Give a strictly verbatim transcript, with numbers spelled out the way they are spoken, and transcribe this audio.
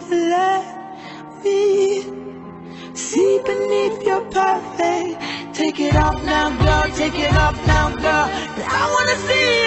to let me see beneath your perfect. Take it off now, girl, take it off now, girl, 'cause I wanna see